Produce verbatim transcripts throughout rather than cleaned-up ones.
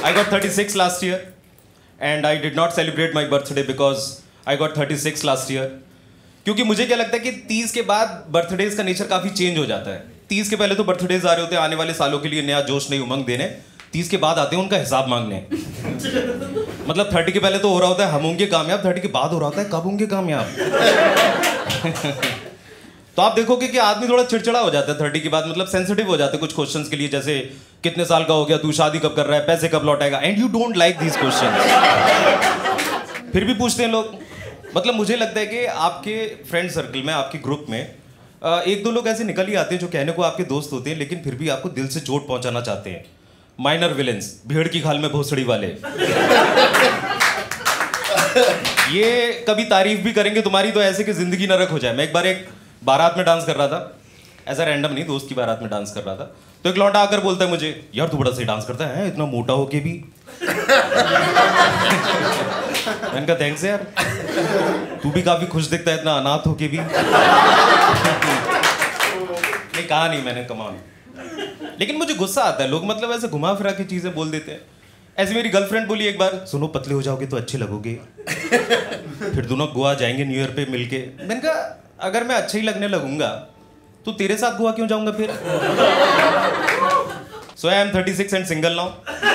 I got thirty-six last year, and I did not celebrate my birthday because I got thirty-six last year. क्योंकि मुझे क्या लगता है कि तीस के बाद बर्थडेज का नेचर काफ़ी चेंज हो जाता है. तीस के पहले तो बर्थडेज आ रहे होते हैं आने वाले सालों के लिए नया जोश नई उमंग देने. तीस के बाद आते हैं उनका हिसाब मांगने. मतलब थर्टी के पहले तो हो रहा होता है हम होंगे कामयाब, थर्टी के बाद हो रहा होता है कब होंगे कामयाब. तो आप देखोगे कि आदमी थोड़ा चिड़चिड़ा हो जाता है थर्टी के बाद, मतलब सेंसिटिव हो जाते हैं कुछ क्वेश्चंस के लिए, जैसे कितने साल का हो गया, तू शादी कब कर रहा है, पैसे कब लौटाएगा, and you don't like these questions. फिर भी पूछते हैं लोग. मतलब मुझे लगता है कि आपके फ्रेंड सर्कल में, आपके ग्रुप में एक दो लोग ऐसे निकल ही आते हैं जो कहने को आपके दोस्त होते हैं लेकिन फिर भी आपको दिल से चोट पहुंचाना चाहते हैं. माइनर विलेंस, भेड़ की खाल में भोसड़ी वाले. ये कभी तारीफ भी करेंगे तुम्हारी तो ऐसे कि जिंदगी नरक हो जाए. मैं एक बार एक बारात में डांस कर रहा था, ऐसा रैंडम नहीं, दोस्त की बारात में डांस कर रहा था. तो एक लौंडा आकर बोलता है मुझे, यार तू बड़ा सही डांस करता है इतना मोटा होके भी. मैंने कहा थैंक्स यार, तू भी काफी खुश दिखता है इतना अनाथ होके भी. नहीं कहा नहीं मैंने, कमान. लेकिन मुझे गुस्सा आता है, लोग मतलब ऐसे घुमा फिरा के चीजें बोल देते हैं. ऐसे मेरी गर्लफ्रेंड बोली एक बार, सुनो पतले हो जाओगे तो अच्छे लगोगे, फिर दोनों गोवा जाएंगे न्यू ईयर पे मिलके. मैंने कहा अगर मैं अच्छे ही लगने लगूंगा तो तेरे साथ गोवा क्यों जाऊंगा फिर. So I am thirty six and single now.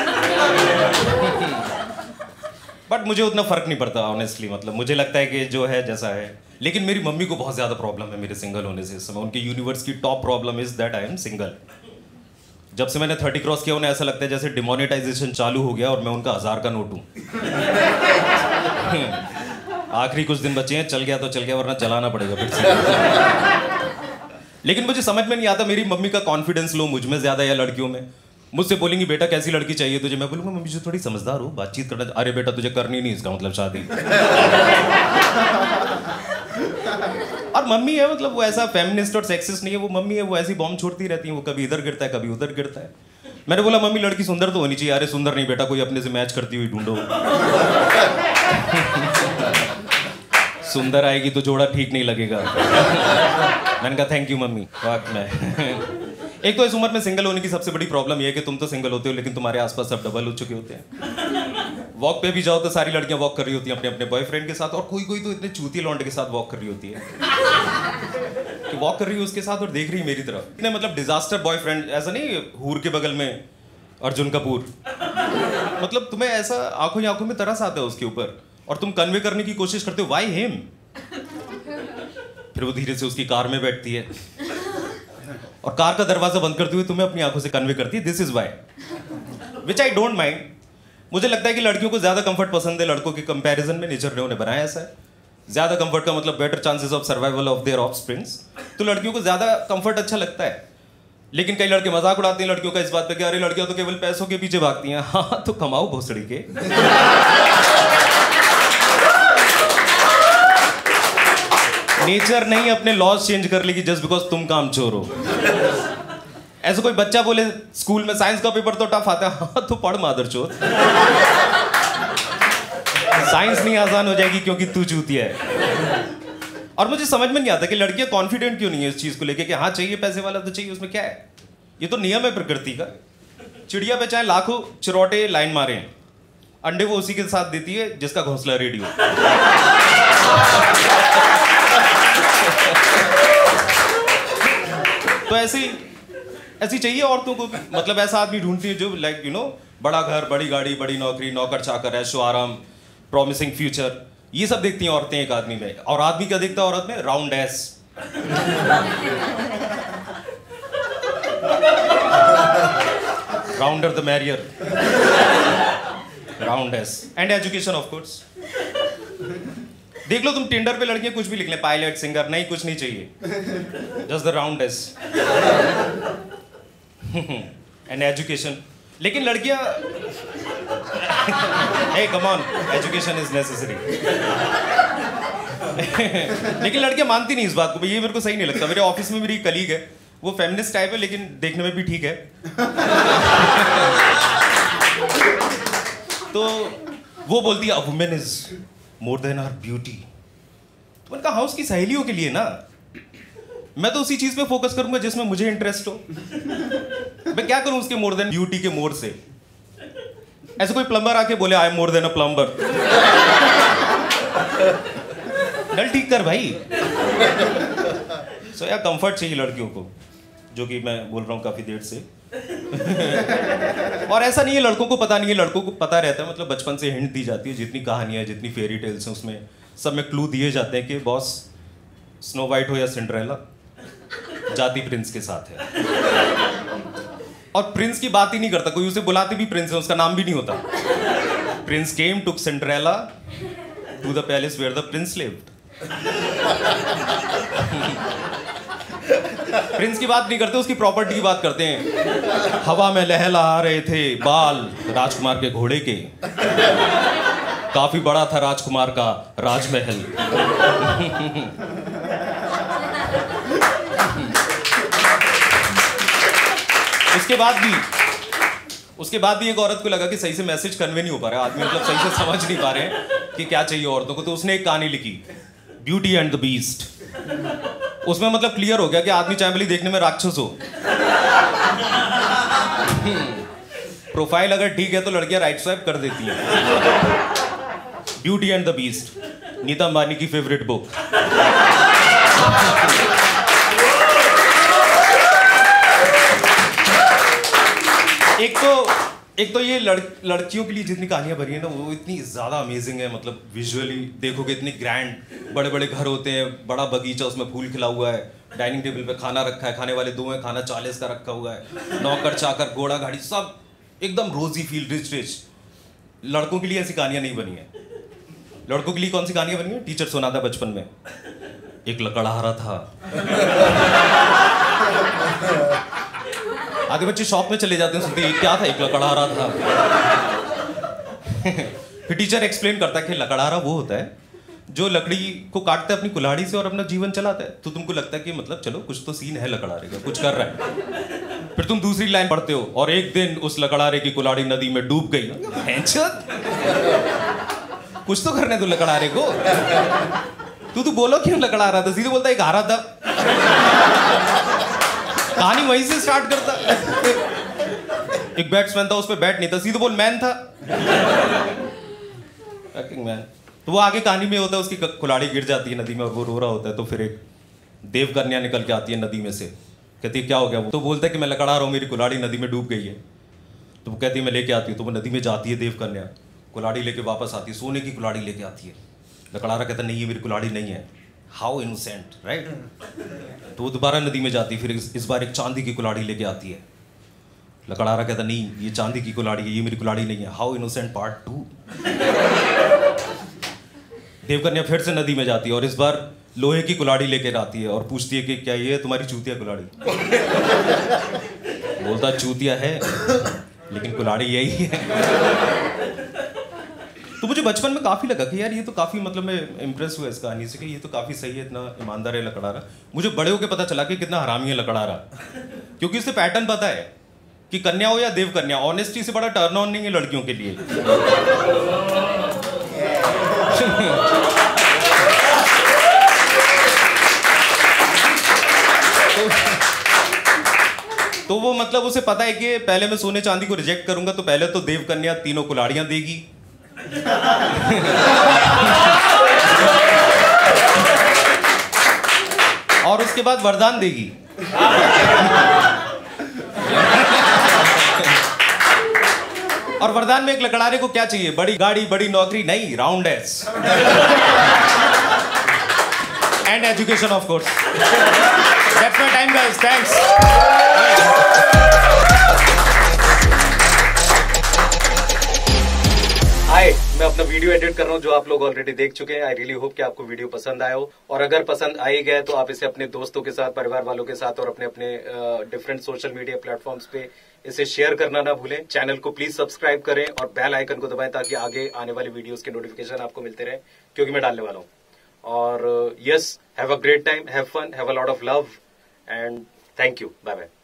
But मुझे उतना फर्क नहीं पड़ता ऑनेस्टली. मतलब मुझे लगता है कि जो है जैसा है. लेकिन मेरी मम्मी को बहुत ज्यादा प्रॉब्लम है मेरे सिंगल होने से इस समय. उनके यूनिवर्स की top problem is that I am single. जब से मैंने थर्टी क्रॉस किया उन्हें ऐसा लगता है जैसे डिमोनेटाइजेशन चालू हो गया और मैं उनका हजार का नोट हूं. आखिरी कुछ दिन बचे हैं, चल गया तो चल गया वरना जलाना पड़ेगा फिर से. लेकिन मुझे समझ में नहीं आता मेरी मम्मी का कॉन्फिडेंस लो मुझ में ज्यादा या लड़कियों में. मुझसे बोलेंगी बेटा कैसी लड़की चाहिए तुझे, मैं बोलूंगा मम्मी जो थोड़ी समझदार हो, बातचीत करना. अरे बेटा तुझे करनी नहीं इसका मतलब शादी. और मम्मी है मतलब वो ऐसा फेमिनिस्ट और सेक्सिस्ट नहीं है, वो मम्मी है वो ऐसी बॉम्ब छोड़ती रहती है, वो कभी इधर गिरता है कभी उधर गिरता है. मैंने बोला मम्मी लड़की सुंदर तो होनी चाहिए. अरे सुंदर नहीं बेटा कोई अपने से मैच करती हुई ढूंढो. सुंदर आएगी तो जोड़ा ठीक नहीं लगेगा. मैंने कहा थैंक यू मम्मी. वाक में एक तो इस उम्र में सिंगल होने की सबसे बड़ी प्रॉब्लम ये है कि तुम तो सिंगल होते हो लेकिन तुम्हारे आसपास सब डबल हो चुके होते हैं. वॉक पे भी जाओ तो सारी लड़कियां वॉक कर रही होती हैं अपने अपने बॉयफ्रेंड के साथ, और कोई कोई तो इतने चूती लौंडे के साथ वॉक कर रही होती है कि वॉक कर रही है उसके साथ और देख रही मेरी तरफ. इतने मतलब डिजास्टर बॉयफ्रेंड, ऐसा नहीं हूर के बगल में अर्जुन कपूर. मतलब तुम्हें ऐसा आंखों ही आंखों में तरस आता है उसके ऊपर और तुम कन्वे करने की कोशिश करते हो व्हाई हिम. फिर वो धीरे से उसकी कार में बैठती है और कार का दरवाजा बंद करते हुए तुम्हें अपनी आंखों से कन्वे करती है this is why, which I don't mind. मुझे लगता है कि लड़कियों को ज्यादा कंफर्ट पसंद है लड़कों के कंपैरिजन में. नेचर ने उन्हें बनाया ऐसा है. ज्यादा कंफर्ट का मतलब better chances of survival of their offsprings. तो लड़कियों को ज्यादा कंफर्ट अच्छा लगता है. लेकिन कई लड़के मजाक उड़ाते हैं लड़कियों का इस बात पे कि अरे लड़कियां तो केवल पैसों के पीछे भागती हैं. हाँ तो कमाओ भोसड़ी के. नेचर नहीं अपने लॉज चेंज कर लेगी जस्ट बिकॉज तुम काम चोर हो. ऐसा कोई बच्चा बोले स्कूल में साइंस का पेपर तो टफ आता है. हाँ तो पढ़ मादरचोद. साइंस नहीं आसान हो जाएगी क्योंकि तू चूतिया है. और मुझे समझ में नहीं आता कि लड़कियां कॉन्फिडेंट क्यों नहीं है इस चीज को लेके कि हाँ चाहिए पैसे वाला तो चाहिए. उसमें क्या है, ये तो नियम है प्रकृति का. चिड़िया पे चाहे लाखों चिरौटे लाइन मारे हैं, अंडे वो उसी के साथ देती है जिसका घोंसला रेडियो. तो ऐसी ऐसी चाहिए औरतों को भी. मतलब ऐसा आदमी ढूंढती है जो लाइक यू नो बड़ा घर, बड़ी गाड़ी, बड़ी नौकरी, नौकर चाकर, ऐशो आराम, प्रॉमिसिंग फ्यूचर, ये सब देखती हैं औरतें एक आदमी में. और आदमी क्या देखता है औरत में? Round ass. Rounder the merrier. Round ass and education of course. देख लो तुम टिंडर पे लड़कियां कुछ भी लिख लें, पायलट, सिंगर, नहीं कुछ नहीं चाहिए, just the round ass and education. लेकिन लड़कियां hey come on education is necessary. लेकिन लड़कियां मानती नहीं इस बात को. ये मेरे को सही नहीं लगता. मेरे ऑफिस में मेरी कलीग है, वो फेमिनिस्ट टाइप है लेकिन देखने में भी ठीक है. तो वो बोलती है a women is more than her beauty. तो मैंने कहा हाँ उसकी सहेलियों के लिए ना, मैं तो उसी चीज पे फोकस करूंगा जिसमें मुझे इंटरेस्ट हो. मैं क्या करूं उसके मोर देन ब्यूटी के मोर से. ऐसे कोई प्लम्बर आके बोले I am more than a plumber, नल ठीक कर भाई। सो यार कंफर्ट चाहिए लड़कियों को, जो कि मैं बोल रहा हूँ काफी देर से। और ऐसा नहीं है लड़कों को पता नहीं है, लड़कों को पता रहता है, मतलब बचपन से हिंट दी जाती है, जितनी कहानियां जितनी फेरी टेल्स हैं उसमें सब में क्लू दिए जाते हैं कि बॉस स्नो वाइट हो या सिंड्रेला जाती प्रिंस के साथ है। और प्रिंस की बात ही नहीं करता कोई, उसे बुलाते भी प्रिंस है, उसका नाम भी नहीं होता। Prince came took Cinderella to the palace where the prince lived. Prince की बात नहीं करते, उसकी प्रॉपर्टी की बात करते हैं। हवा में लहला रहे थे बाल राजकुमार के घोड़े के, काफी बड़ा था राजकुमार का राजमहल। उसके बाद भी उसके बाद भी एक औरत को लगा कि सही से मैसेज कन्वे नहीं हो पा रहा है, आदमी मतलब सही से समझ नहीं पा रहे हैं कि क्या चाहिए औरतों को, तो उसने एक कहानी लिखी, ब्यूटी एंड द बीस्ट। उसमें मतलब क्लियर हो गया कि आदमी चाहे देखने में राक्षस हो, प्रोफाइल अगर ठीक है तो लड़कियां राइट स्वाइप कर देती हैं। Beauty and the Beast, Nita Ambani की फेवरेट बुक। एक तो एक तो ये लड़, लड़कियों के लिए जितनी कहानियां भरी है ना वो इतनी ज़्यादा अमेजिंग है, मतलब विजुअली देखोगे इतनी ग्रैंड, बड़े बड़े घर होते हैं, बड़ा बगीचा, उसमें फूल खिला हुआ है, डाइनिंग टेबल पे खाना रखा है, खाने वाले दो हैं, खाना चालीस का रखा हुआ है, नौकर चाकर घोड़ा गाड़ी सब एकदम रोजी फील, रिच रिच। लड़कों के लिए ऐसी कहानियां नहीं बनी है। लड़कों के लिए कौन सी कहानियां बनी है? टीचर सुनाता बचपन में, एक लकड़हारा था। आधे बच्चे शॉप में चले जाते हैं, सुनते क्या था, एक लकड़हारा था। फिर टीचर एक्सप्लेन करता है कि लकड़हारा वो होता है जो लकड़ी को काटता है अपनी कुल्हाड़ी से और अपना जीवन चलाता है। तो तुमको लगता है कि मतलब चलो कुछ तो सीन है लकड़हारे का, कुछ कर रहा है। फिर तुम दूसरी लाइन पढ़ते हो, और एक दिन उस लकड़हारे की कुल्हाड़ी नदी में डूब गई। कुछ तो करने दो लकड़हारे को, तू तो बोलो क्यों लकड़हारा था, सीधे बोलता एक हारा था। कहानी वहीं से स्टार्ट करता। एक बैट्समैन था, उस पे बैट नहीं था, सीधे बोल मैन था, मैन। तो वो आगे कहानी में होता है, उसकी कुल्हाड़ी गिर जाती है नदी में और वो रो रहा होता है। तो फिर एक देव कन्या निकल के आती है नदी में से, कहती है क्या हो गया? वो तो बोलता है कि मैं लकड़ा रहा हूँ, मेरी कुल्हाड़ी नदी में डूब गई है। तो वो कहती है मैं लेके आती हूँ। तो वो नदी में जाती है देव कन्या, कुल्हाड़ी लेके वापस आती है, सोने की कुल्हाड़ी लेके आती है। लकड़हारा कहता नहीं, ये मेरी कुल्हाड़ी नहीं है। How innocent, right? तो वो दोबारा नदी में जाती है, फिर इस, इस बार एक चांदी की कुल्हाड़ी लेके आती है। लकड़हारा कहता नहीं, ये चांदी की कुल्हाड़ी है, ये मेरी कुल्हाड़ी नहीं है। How innocent part two. देवकन्या फिर से नदी में जाती है और इस बार लोहे की कुल्हाड़ी लेकर आती है और पूछती है कि क्या ये है तुम्हारी चूतिया कुल्हाड़ी? बोलता चूतिया है लेकिन कुल्हाड़ी यही है। तो मुझे बचपन में काफी लगा कि यार ये तो काफी, मतलब मैं इम्प्रेस हुआ इस कहानी से कि ये तो काफी सही है, इतना ईमानदार है लकड़हारा। मुझे बड़े होकर पता चला कि कितना हरामी है लकड़हारा, क्योंकि उससे पैटर्न पता है कि कन्या हो या देव कन्या, ऑनेस्टी से बड़ा टर्न ऑन नहीं है लड़कियों के लिए। तो, तो वो मतलब उसे पता है कि पहले मैं सोने चांदी को रिजेक्ट करूंगा तो पहले तो देव कन्या तीनों कुल्हाड़ियां देगी, और उसके बाद वरदान देगी। और वरदान में एक लकड़हारे को क्या चाहिए? बड़ी गाड़ी, बड़ी नौकरी नहीं, round ass and education of course. That's my time guys, thanks. Hi, मैं अपना वीडियो एडिट कर रहा हूँ जो आप लोग ऑलरेडी देख चुके हैं। आई रियली होप कि आपको वीडियो पसंद आया हो, और अगर पसंद आई गया तो आप इसे अपने दोस्तों के साथ, परिवार वालों के साथ और अपने अपने डिफरेंट सोशल मीडिया प्लेटफॉर्म्स पे इसे शेयर करना ना भूलें। चैनल को प्लीज सब्सक्राइब करें और बेल आइकन को दबाएं ताकि आगे आने वाली वीडियोस के नोटिफिकेशन आपको मिलते रहे, क्योंकि मैं डालने वाला हूँ। और yes, have a great time, have fun, have a lot of love and thank you, bye bye.